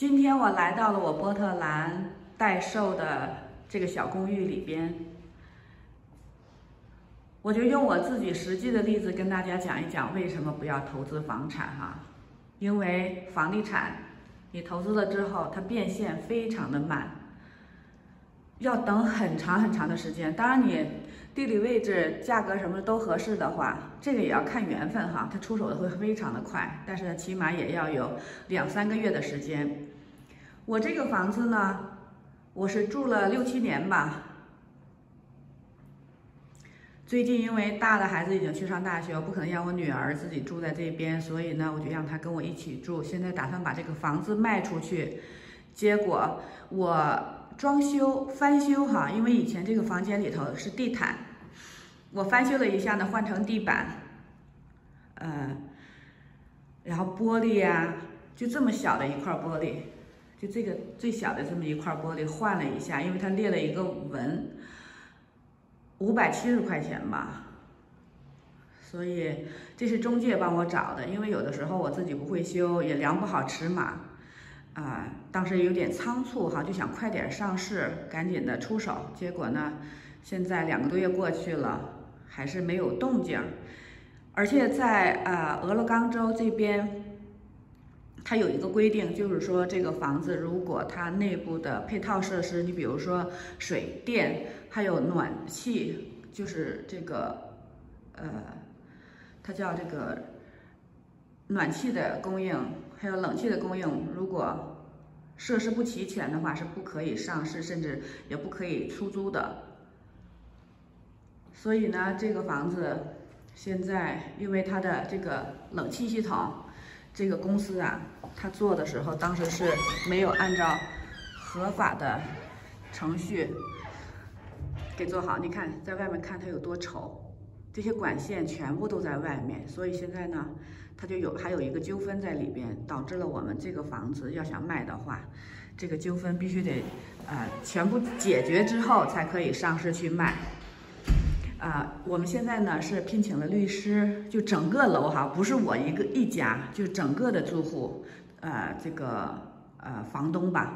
今天我来到了我波特兰待售的这个小公寓里边，我就用我自己实际的例子跟大家讲一讲为什么不要投资房产哈。因为房地产你投资了之后，它变现非常的慢，要等很长很长的时间。当然你地理位置、价格什么都合适的话，这个也要看缘分哈，它出手的会非常的快，但是起码也要有2-3个月的时间。我这个房子呢，我是住了6-7年吧。最近因为大的孩子已经去上大学，我不可能让我女儿自己住在这边，所以呢，我就让她跟我一起住。现在打算把这个房子卖出去，结果我装修翻修哈，因为以前这个房间里头是地毯，我翻修了一下呢，换成地板，然后玻璃呀，就这么小的一块玻璃，就这个最小的这么一块玻璃换了一下，因为它裂了一个纹，570块钱吧。所以这是中介帮我找的，因为有的时候我自己不会修，也量不好尺码。当时有点仓促哈，就想快点上市，赶紧的出手。结果呢，现在2个多月过去了，还是没有动静。而且在俄勒冈州这边，它有一个规定，就是说这个房子如果它内部的配套设施，你比如说水电，还有暖气，就是这个它叫这个暖气的供应。还有冷气的供应，如果设施不齐全的话，是不可以上市，甚至也不可以出租的。所以呢，这个房子现在因为它的这个冷气系统，这个公司啊，它做的时候当时是没有按照合法的程序给做好。你看，在外面看它有多丑，这些管线全部都在外面，所以现在呢，它就还有一个纠纷在里边，导致了我们这个房子要想卖的话，这个纠纷必须得全部解决之后才可以上市去卖。我们现在呢是聘请了律师，就整个楼哈，不是我一家，就整个的住户，这个房东吧，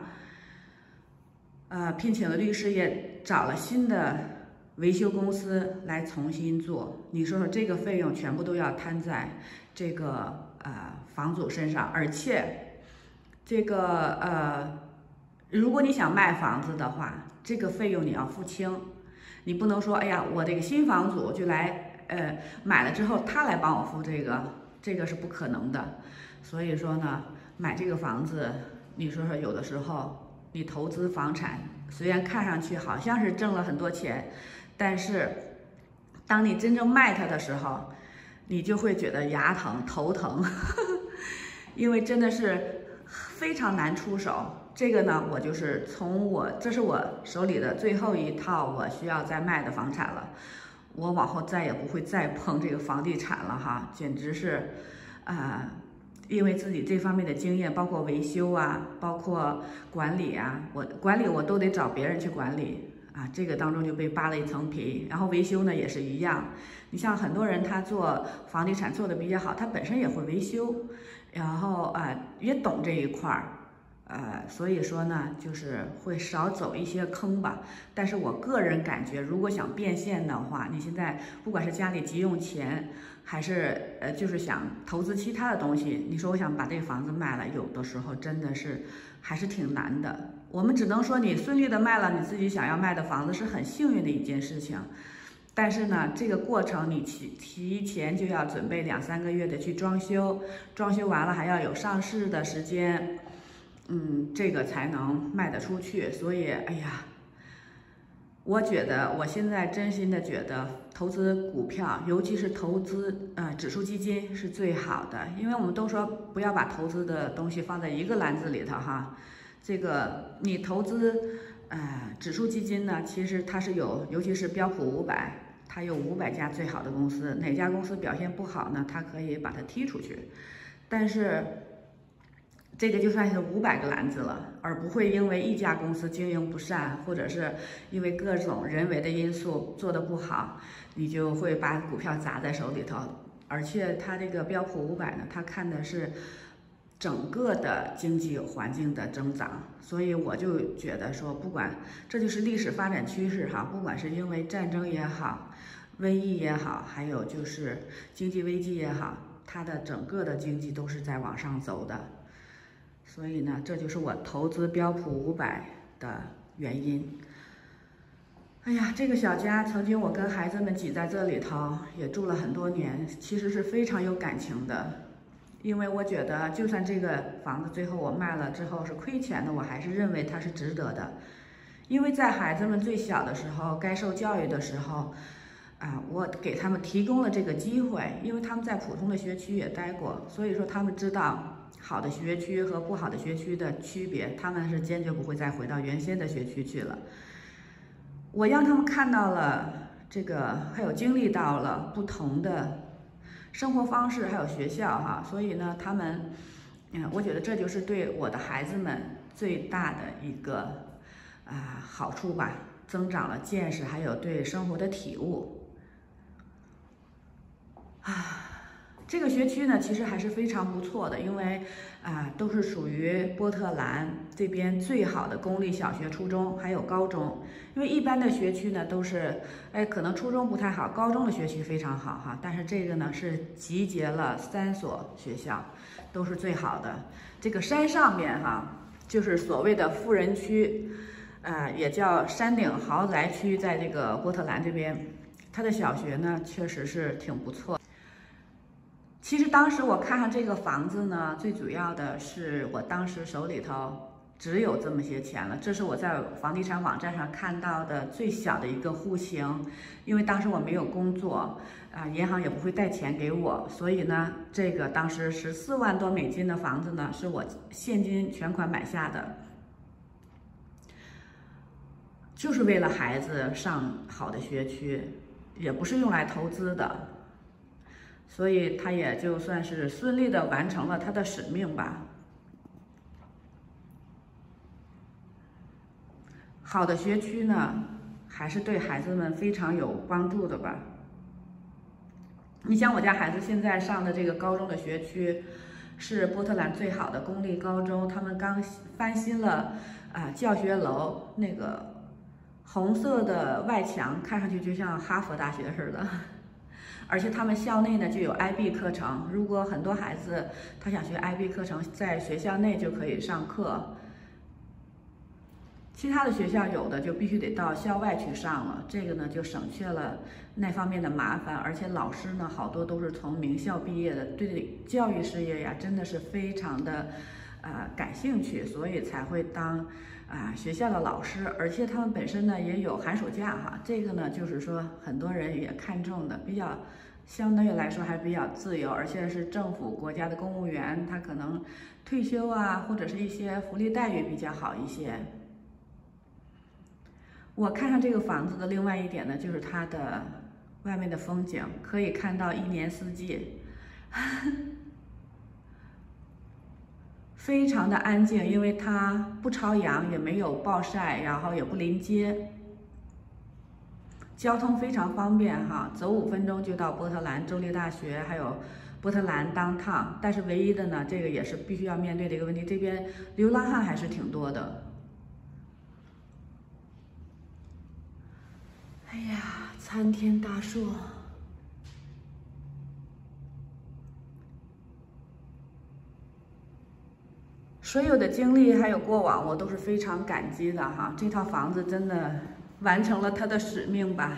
聘请了律师，也找了新的维修公司来重新做。你说说这个费用全部都要摊在这个房主身上，而且这个如果你想卖房子的话，这个费用你要付清。你不能说，哎呀，我这个新房主就来买了之后他来帮我付这个是不可能的。所以说呢，买这个房子，你说说有的时候你投资房产，虽然看上去好像是挣了很多钱，但是当你真正卖它的时候，你就会觉得牙疼头疼因为真的是非常难出手。这个呢，我就是这是我手里的最后一套我需要再卖的房产了，我往后再也不会再碰这个房地产了哈，简直是因为自己这方面的经验，包括维修啊，包括管理啊，管理我都得找别人去管理啊，这个当中就被扒了一层皮。然后维修呢也是一样，你像很多人他做房地产做的比较好，他本身也会维修，然后也懂这一块儿。所以说呢，就是会少走一些坑吧。但是我个人感觉，如果想变现的话，你现在不管是家里急用钱，还是就是想投资其他的东西，你说我想把这个房子卖了，有的时候真的是还是挺难的。我们只能说你顺利的卖了你自己想要卖的房子是很幸运的一件事情。但是呢，这个过程你提前就要准备2-3个月的去装修，装修完了还要有上市的时间。这个才能卖得出去。所以，哎呀，我觉得我现在真心的觉得投资股票，尤其是投资指数基金是最好的，因为我们都说不要把投资的东西放在一个篮子里头哈。这个你投资指数基金呢，其实它是尤其是标普500，它有500家最好的公司，哪家公司表现不好呢，它可以把它踢出去。但是这个就算是500个篮子了，而不会因为一家公司经营不善，或者是因为各种人为的因素做得不好，你就会把股票砸在手里头。而且它这个标普500呢，它看的是整个的经济环境的增长，所以我就觉得说，不管这就是历史发展趋势哈，不管是因为战争也好，瘟疫也好，还有就是经济危机也好，它的整个的经济都是在往上走的。所以呢，这就是我投资标普500的原因。哎呀，这个小家曾经我跟孩子们挤在这里头，也住了很多年，其实是非常有感情的。因为我觉得，就算这个房子最后我卖了之后是亏钱的，我还是认为它是值得的。因为在孩子们最小的时候，该受教育的时候，我给他们提供了这个机会，因为他们在普通的学区也待过，所以说他们知道好的学区和不好的学区的区别，他们是坚决不会再回到原先的学区去了。我让他们看到了这个，还有经历到了不同的生活方式，还有学校哈，所以呢，他们，我觉得这就是对我的孩子们最大的一个好处吧，增长了见识，还有对生活的体悟。这个学区呢，其实还是非常不错的，因为都是属于波特兰这边最好的公立小学、初中还有高中。因为一般的学区呢都是，可能初中不太好，高中的学区非常好哈。但是这个呢是集结了3所学校，都是最好的。这个山上面哈，就是所谓的富人区，也叫山顶豪宅区，在这个波特兰这边，它的小学呢确实是挺不错。其实当时我看上这个房子呢，最主要的是我当时手里头只有这么些钱了。这是我在房地产网站上看到的最小的一个户型，因为当时我没有工作，银行也不会贷钱给我，所以呢，这个当时14万多美金的房子呢，是我现金全款买下的，就是为了孩子上好的学区，也不是用来投资的。所以他也就算是顺利的完成了他的使命吧。好的学区呢，还是对孩子们非常有帮助的吧。你像我家孩子现在上的这个高中的学区，是波特兰最好的公立高中，他们刚翻新了教学楼，那个红色的外墙看上去就像哈佛大学似的。而且他们校内呢就有 IB 课程，如果很多孩子他想学 IB 课程，在学校内就可以上课。其他的学校有的就必须得到校外去上了，这个呢就省去了那方面的麻烦。而且老师呢好多都是从名校毕业的，对教育事业呀真的是非常的感兴趣，所以才会当学校的老师。而且他们本身呢也有寒暑假哈，这个呢就是说很多人也看重的，比较相对来说还比较自由，而且是政府国家的公务员，他可能退休或者是一些福利待遇比较好一些。我看上这个房子的另外一点呢，就是它的外面的风景，可以看到1年4季。非常的安静，因为它不朝阳，也没有暴晒，然后也不临街，交通非常方便哈，走5分钟就到波特兰州立大学，还有波特兰 downtown。但是唯一的呢，这个也是必须要面对的一个问题，这边流浪汉还是挺多的。哎呀，参天大树。所有的经历还有过往，我都是非常感激的哈。这套房子真的完成了它的使命吧。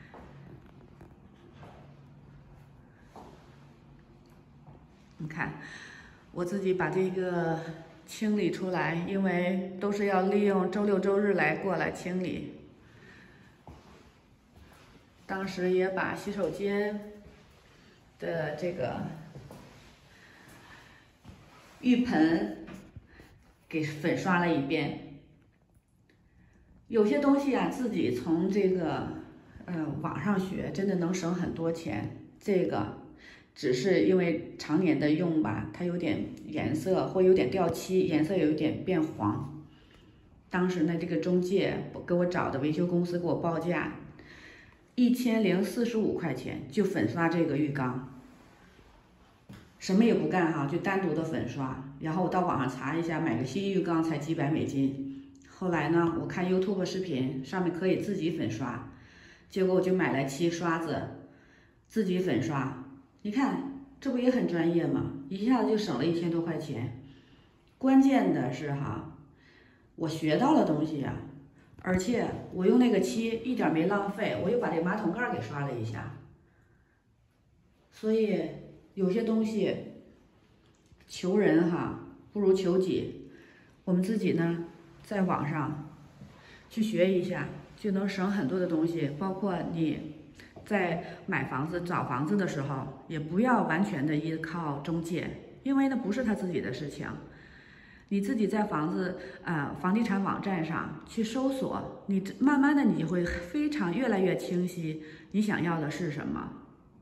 你看，我自己把这个清理出来，因为都是要利用周6周日来过来清理。当时也把洗手间的这个浴盆给粉刷了一遍。有些东西自己从这个网上学，真的能省很多钱。这个只是因为常年的用吧，它有点颜色或有点掉漆，颜色有点变黄。当时呢，这个中介给我找的维修公司给我报价1045块钱，就粉刷这个浴缸。什么也不干哈，就单独的粉刷， 然后我到网上查一下，买个新浴缸才几百美金。后来呢，我看 YouTube 视频，上面可以自己粉刷，结果我就买来7刷子，自己粉刷。你看，这不也很专业吗？一下子就省了1000多块钱。关键的是哈，我学到了东西呀，而且我用那个漆一点没浪费，我又把这马桶盖给刷了一下。所以有些东西求人哈不如求己，我们自己呢在网上去学一下，就能省很多的东西。包括你在买房子找房子的时候，也不要完全的依靠中介，因为那不是他自己的事情。你自己在房地产网站上去搜索，你慢慢的你就会越来越清晰，你想要的是什么。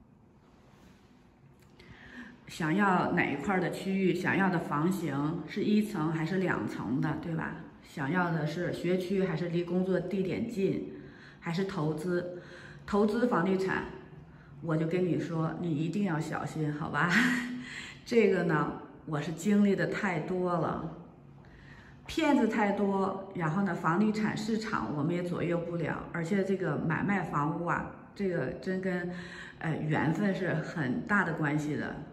想要哪一块的区域，想要的房型是1层还是2层的，对吧？想要的是学区还是离工作地点近，还是投资？投资房地产，我就跟你说，你一定要小心，好吧？这个呢，我是经历的太多了，骗子太多，然后呢，房地产市场我们也左右不了，而且这个买卖房屋啊，这个真跟缘分是很大的关系的。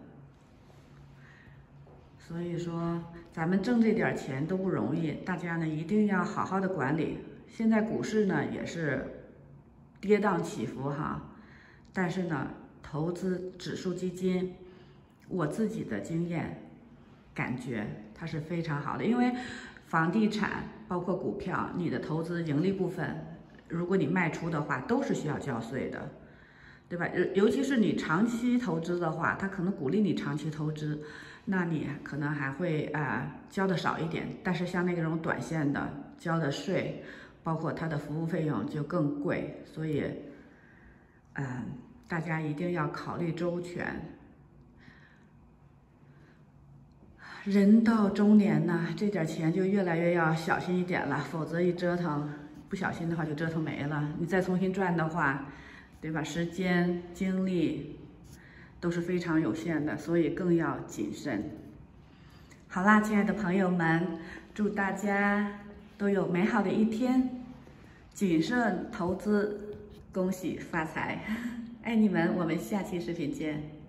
所以说，咱们挣这点钱都不容易，大家呢一定要好好的管理。现在股市呢也是跌宕起伏哈，但是呢，投资指数基金，我自己的经验感觉它是非常好的，因为房地产包括股票，你的投资盈利部分，如果你卖出的话，都是需要交税的，对吧？尤其是你长期投资的话，它可能鼓励你长期投资。那你可能还会交的少一点，但是像那种短线的交的税，包括它的服务费用就更贵，所以大家一定要考虑周全。人到中年呢，这点钱就越来越要小心一点了，否则一折腾，不小心的话就折腾没了。你再重新赚的话，对吧？时间、精力都是非常有限的，所以更要谨慎。好啦，亲爱的朋友们，祝大家都有美好的一天，谨慎投资，恭喜发财，爱你们，我们下期视频见。